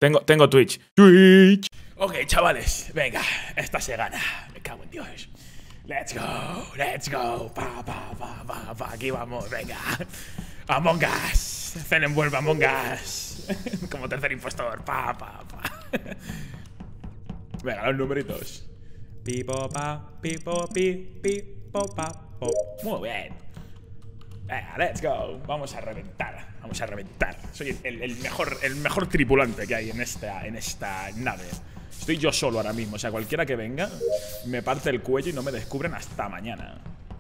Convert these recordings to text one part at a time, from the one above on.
Tengo Twitch. Twitch. Ok, chavales, venga, esta se gana. Me cago en Dios. Let's go, let's go. Pa. Aquí vamos, venga. Among Us. Zen envuelve Among Us. Como tercer impostor. Pa. Venga, los numeritos. Pipo, pa, pipo, pipo, pa, po. Muy bien. Venga, let's go. Vamos a reventar. Vamos a reventar. Soy el mejor tripulante que hay en esta nave. Estoy yo solo ahora mismo. O sea, cualquiera que venga me parte el cuello y no me descubren hasta mañana.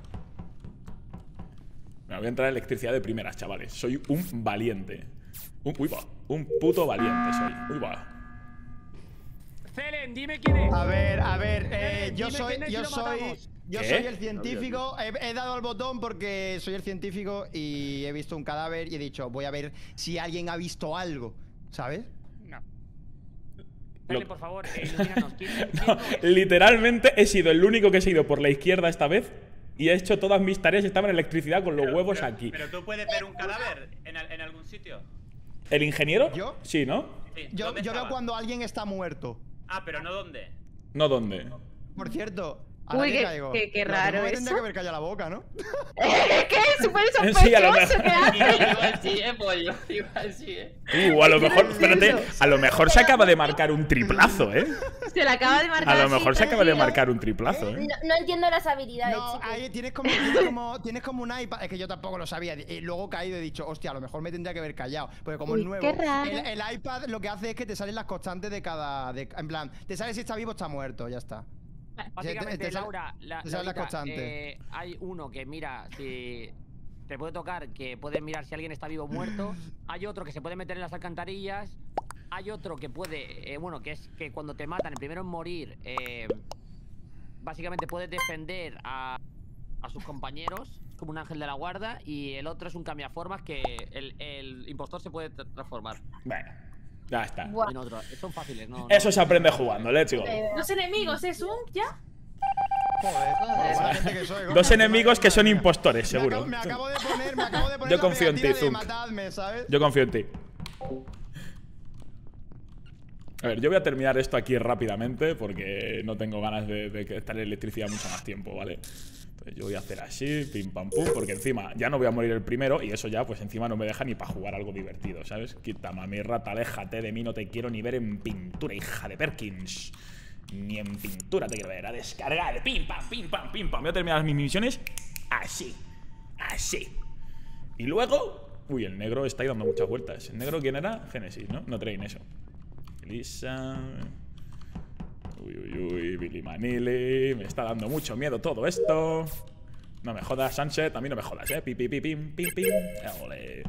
Me voy a entrar en electricidad de primeras, chavales. Soy un valiente. Un puto valiente soy. Uy, va. Celen, dime quién es. A ver, Celen, yo soy el ¿Qué? científico. He dado al botón porque soy el científico y he visto un cadáver y he dicho, voy a ver si alguien ha visto algo, ¿sabes? No. Celen, por favor, ilumínanos. ¿Quién No, literalmente he sido el único que se ha ido por la izquierda esta vez y he hecho todas mis tareas y estaba en electricidad con los huevos aquí. Pero tú puedes ver un cadáver en algún sitio. ¿El ingeniero? ¿Yo? Sí, ¿no? Sí. Yo ¿Dónde veo estaba? cuando alguien está muerto. Ah, pero no dónde. No, ¿dónde? Por cierto, Uy, que caigo. qué Lo raro mismo me tendría eso. que haber callado la boca, ¿no? ¿Qué? ¿Súper Sí, a lo sospechoso? mejor. ¿Qué haces? Igual sí, pollo. Igual sí, A lo mejor, espérate, a lo mejor se acaba de marcar un triplazo, Se le acaba de marcar. A lo mejor se acaba de tranquilo. marcar un triplazo, No entiendo las habilidades, No, chicos. ahí tienes como un iPad. Es que yo tampoco lo sabía. Y luego he caído y he dicho, hostia, a lo mejor me tendría que haber callado. Porque como es Uy, nuevo, qué raro. el iPad lo que hace es que te salen las constantes de cada. En plan, te sale si está vivo o está muerto, ya está. Básicamente, te sale- Laura, te sale la Laurita, constante. hay uno que mira si te puede tocar, que puede mirar si alguien está vivo o muerto. Hay otro que se puede meter en las alcantarillas. Hay otro que puede, bueno, que es que cuando te matan, el primero en morir, básicamente puedes defender a sus compañeros como un ángel de la guarda. Y el otro es un cambiaformas que el impostor se puede transformar Venga, ya está. Buah. en otro. Son fáciles, ¿no? Eso se aprende jugando, let's go. Los enemigos, ¿es un ya? Joder, buena gente que soy, Dos enemigos que son Madre mía. impostores, seguro. Me acabo de poner Yo la confío en ti, pegatina de Zunk. matadme, ¿sabes? Yo confío en ti. A ver, yo voy a terminar esto aquí rápidamente porque no tengo ganas de estar en electricidad mucho más tiempo, ¿vale? Entonces yo voy a hacer así, pim pam pum, porque encima ya no voy a morir el primero y eso ya pues encima no me deja ni para jugar algo divertido, ¿sabes? Quítame a mi rata, aléjate de mí, no te quiero ni ver en pintura, hija de Perkins. Ni en pintura te quiero ver, a descargar, pim pam, pim pam, pim pam. Voy a terminar mis misiones así, así. Y luego... Uy, el negro está ahí dando muchas vueltas. ¿El negro quién era? Génesis, ¿no? No traen eso. Elisa. Uy, Billy Manili. Me está dando mucho miedo todo esto. No me jodas, Sunset. A mí no me jodas, pim. Ole.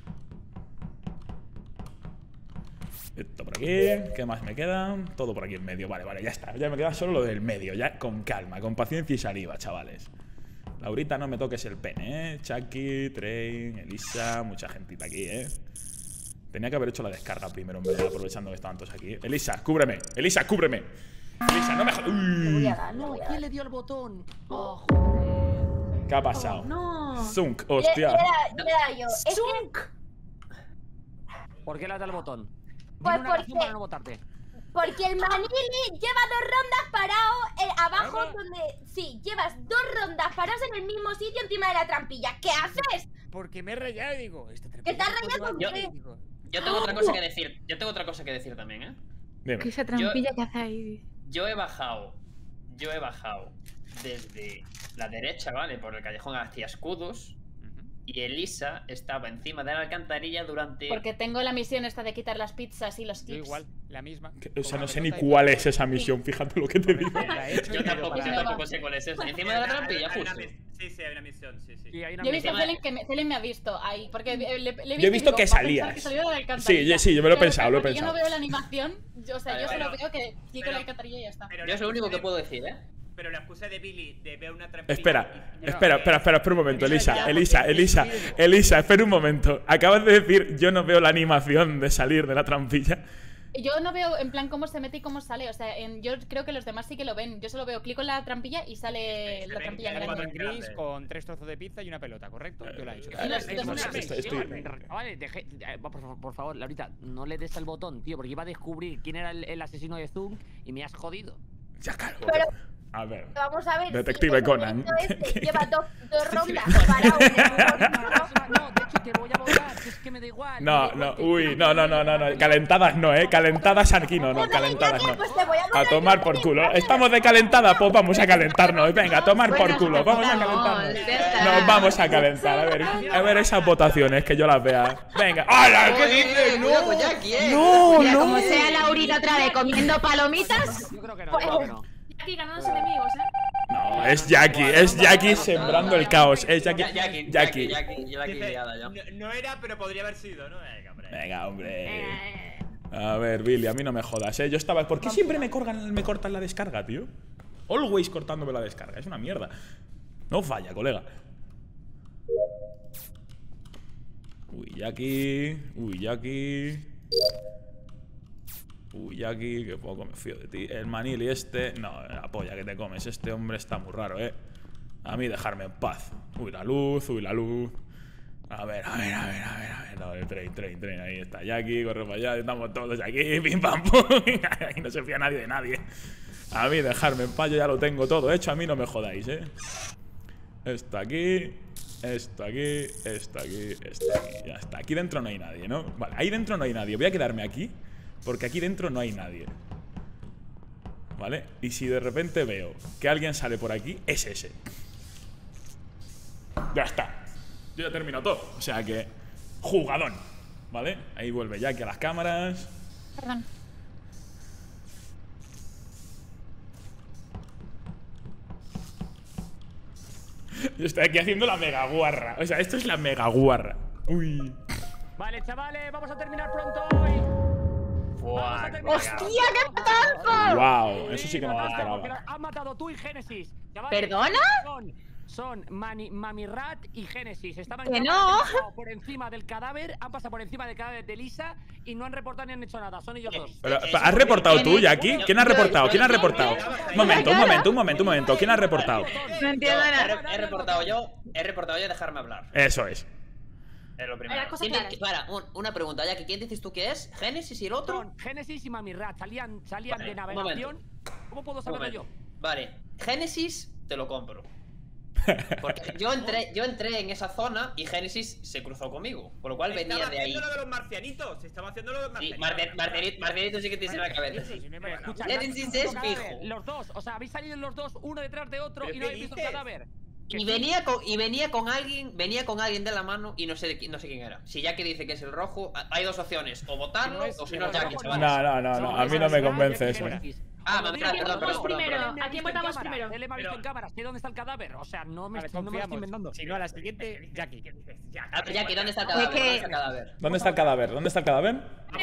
Esto por aquí. ¿Qué más me queda? Todo por aquí en medio. Vale, ya está. Ya me queda solo lo del medio. Ya con calma, con paciencia y saliva, chavales. Laurita, no me toques el pene, Chucky, Train, Elisa, mucha gentita aquí, Tenía que haber hecho la descarga primero, en verdad, aprovechando que estaban todos aquí. Elisa, cúbreme. Elisa, cúbreme. Elisa, no me jodas. Voy a dar, No, ¿quién le dio el botón? Oh, ¿Qué ha pasado? No. Zunk, hostia. Era yo. Es que, Zunk. ¿Por qué le has dado el botón? Pues Dime una razón porque- para no votarte. porque el Manili lleva 2 rondas parado abajo donde... Sí, llevas 2 rondas parados en el mismo sitio encima de la trampilla. ¿Qué haces? Porque me he rayado y digo, este ¿Qué te has rayado Yo- con qué? Yo tengo otra cosa que decir. Yo tengo otra cosa que decir también, ¿eh? Dime. ¿Qué esa trampilla que hace ahí? Yo he bajado desde la derecha, ¿vale? Por el callejón hacia escudos. Y Elisa estaba encima de la alcantarilla durante... Porque tengo la misión esta de quitar las pizzas y los Yo clips. igual, la misma. O sea, no sé ni cuál es esa misión, fíjate lo que te digo. Yo tampoco sé cuál es eso. Encima de la trampilla, justo. Sí, hay una misión, sí. Sí, hay una Yo he visto a misión. Celen que Celen me ha visto ahí. Porque le he visto, Yo he visto y que digo, va a salías. pensar que salió de la alcantarilla. Sí, yo me lo he Pero pensado, porque Yo no veo la animación. Yo Vale, solo vale. veo que quito la alcantarilla y ya está. Pero Yo es lo único que puedo decir, ¿eh? Pero la excusa de Billy de ver una trampilla... Espera un momento, Elisa, espera un momento. Acabas de decir, yo no veo la animación de salir de la trampilla. Yo no veo en plan cómo se mete y cómo sale. O sea, yo creo que los demás sí que lo ven. Yo solo veo, clico en la trampilla y sale la trampilla Hay un botón grande. gris con 3 trozos de pizza y una pelota, ¿correcto? Yo la he hecho. Vale, por favor, Laurita, no le des al botón, tío, porque iba a descubrir quién era el asesino de Zoom y me has jodido. Ya, claro. Pero- A ver. Vamos a ver. Detective si Conan. Este lleva dos rondas parado en el No, de hecho, te voy a votar, es que me da igual. No, uy, no. Calentadas no, calentadas aquí no, calentadas no. Pues te voy a A tomar por culo. Estamos de calentada, pues vamos a calentarnos. Venga, a tomar por culo. Vamos a calentarnos. Nos vamos a calentar. A ver esas votaciones que yo las vea. Venga. ¡Hala! ¿Qué dices? No. Mira, como sea Laurita otra vez comiendo palomitas. Yo creo que no, yo creo que no. Aquí ganando los enemigos, No, es Jackie sembrando el caos. Es Jackie. Jackie liada ya. No era, pero podría haber sido, ¿no? Venga, hombre. A ver, Billy, a mí no me jodas, Yo estaba. ¿Por qué siempre me cortan la descarga, tío? Always cortándome la descarga. Es una mierda. No falla, colega. Uy, Jackie. Jackie, que poco me fío de ti. El Manili este... No, la polla que te comes. Este hombre está muy raro, A mí dejarme en paz. Uy, la luz. A ver. No, el train. Ahí está Jackie, corre para allá. Estamos todos aquí, pim pam pum. Ahí no se fía nadie de nadie. A mí dejarme en paz, yo ya lo tengo todo hecho. A mí no me jodáis, Esto aquí. Ya está. Aquí dentro no hay nadie, ¿no? Vale, ahí dentro no hay nadie. Voy a quedarme aquí. Porque aquí dentro no hay nadie. ¿Vale? Y si de repente veo que alguien sale por aquí, es ese. Ya está. Yo ya termino todo. O sea que... Jugadón. ¿Vale? Ahí vuelve Jackie a las cámaras. Perdón. Yo estoy aquí haciendo la mega guarra. O sea, esto es la mega guarra. Uy. Vale, chavales, vamos a terminar pronto hoy. ¡Hostia, qué patazo! Wow, eso sí que no me lo esperaba. Has matado tú y Génesis. ¿Perdona? Son Mami Rat y Génesis. Estaban ¡Que no! por encima del cadáver, han pasado por encima del cadáver de Lisa y no han reportado ni han hecho nada. Son ellos dos. Pero, ¿has reportado tú, Jackie? ¿Quién ha reportado? Un momento. ¿Quién ha reportado? No entiendo nada. He reportado yo, dejarme hablar. Eso es. Es lo primero. Espera, una pregunta, Jackie. ¿Quién dices tú que es? ¿Génesis y el otro? Son Génesis y Mami Rat. Salían de navegación. ¿Cómo puedo saberlo yo? Vale, Génesis te lo compro. Porque yo entré en esa zona y Génesis se cruzó conmigo. Por lo cual venía de ahí. Estaba haciendo lo de los marcianitos. Estaba haciendo lo de los Sí, marcianitos. Marcelito sí que tiene la cabeza. Escucha, Génesis es fijo. Los dos, o sea, habéis salido los dos uno detrás de otro y no habéis visto el cadáver. Y venía con alguien de la mano y no sé quién era. Si Jackie dice que es el rojo, hay dos opciones, o votarlo o si no es Jackie, chavales. No, a mí no me convence eso. ¿A quién votamos primero? Él me ha visto en cámara, sé dónde está el cadáver. O sea, no me estoy inventando. Si no, a la siguiente, Jackie. Jackie, ¿dónde está el cadáver? ¿Dónde está el cadáver? ¿Dónde está el cadáver?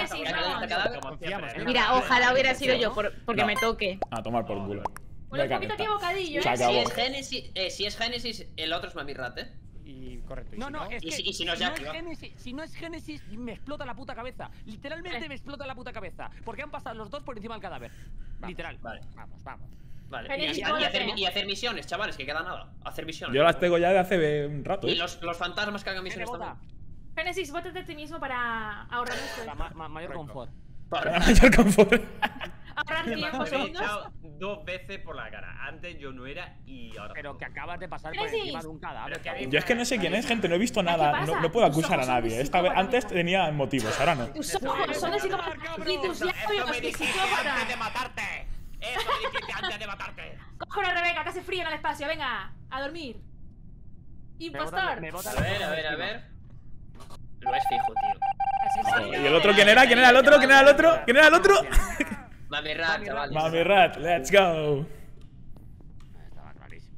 Mira, ojalá hubiera sido yo porque me toque. A tomar por culo. Bueno, un poquito aquí bocadillo, Si es Génesis, el otro es Mami Rat, Y correcto. Y si no es Jackie, si no es Génesis, me explota la puta cabeza. Literalmente me explota la puta cabeza. Porque han pasado los dos por encima del cadáver. Literal. Vale. Vamos. Vale. Y hacer misiones, chavales, que queda nada. Hacer misiones. Yo las tengo ya de hace un rato. Y los fantasmas que hagan misiones también. Génesis, vótate a ti mismo para ahorrar esto. Mayor confort. Mayor confort. Ahorrar tiempo, Me he segundos. echado 2 veces por la cara. Antes yo no era y ahora. Pero que acabas de pasar por encima de un cadáver. Yo es que no sé quién es, gente, no he visto nada. No puedo acusar a nadie. Esta vez, antes tenía motivos, ahora no. Tus ojos son de psicópata. Y tus labios de psicópata. ¡Antes de matarte! ¡Eso me dijiste antes de matarte! Coge una Rebeca, que hace frío en el espacio. Venga, a dormir. Impostor. A ver. Lo es fijo, tío. ¿Y el otro quién era? ¿Quién era el otro? Mami Rat, chaval. Mami Rat, let's go. Estaba clarísimo.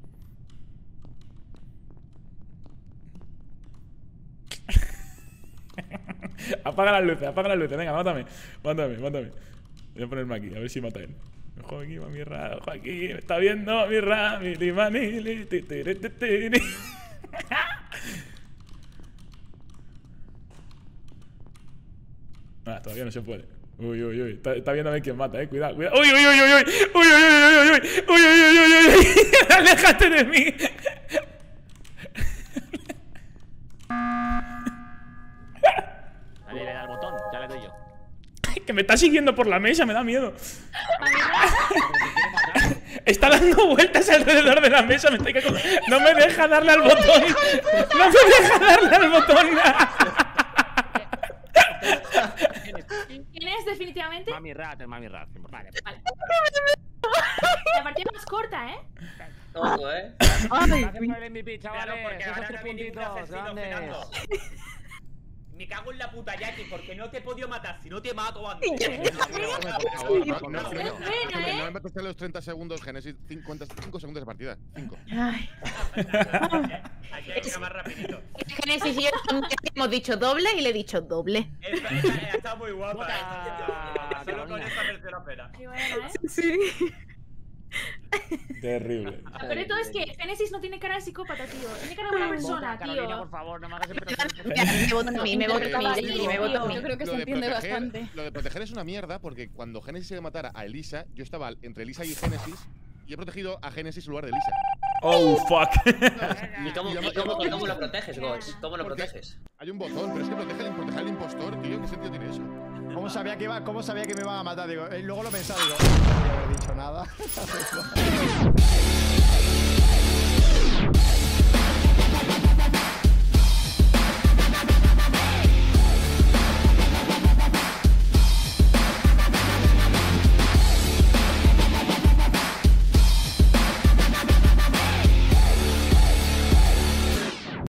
Apaga las luces, venga, mátame. Voy a ponerme aquí, a ver si mata él. Ojo aquí, Mami Rat, ojo aquí. Me está viendo, Mami Rat, Manili. Todavía no se puede. Uy, uy, uy. Está viendo a ver quién mata, cuidado, cuidado. Uy, uy, uy, uy, uy. Uy, uy, uy, uy, uy. Uy, uy, uy, uy, uy. Aléjate de mí. Dale, le da el botón, ya le doy yo. Que me está siguiendo por la mesa, me da miedo. Está dando vueltas alrededor de la mesa, no me deja darle al botón. No me deja darle al botón. ¿Quién es definitivamente? Mami Rat, es Mami Rat. Vale. La partida más corta, ¿eh? Ojo, Gracias por el MVP, Claro, chavales. porque Esos ahora 3 no viene un puntitos asesino grandes. cenando. Me cago en la puta, Jackie, porque no te he podido matar. Si no te mato antes. Por favor, no me ¿eh? metas en los 30 segundos, Genesis. 5 segundos de partida. 5. Ay. Aquí hay que ir más rapidito. Genesis y yo hemos dicho doble y le he dicho doble. Está muy guapa. Solo con esta merece la pena. Qué buena, ¿eh? Sí. Terrible. Lo peor de todo es que Genesis no tiene cara de psicópata, tío. Tiene cara de buena persona, Carolina, tío. por favor, no me hagas el Me voto a mí, me voto a mí, Jackie, me voto a mí. Yo creo que se entiende bastante. Lo de proteger es una mierda porque cuando Genesis se matara a Elisa, yo estaba entre Elisa y Genesis y he protegido a Genesis en lugar de Elisa. Oh, fuck. ¿Y cómo lo proteges, Goch? ¿Cómo lo proteges? Hay un botón, pero es que proteger al impostor, tío. ¿Qué sentido tiene eso? ¿Cómo sabía que me iban a matar? Digo, luego lo he pensado, digo, no había dicho nada.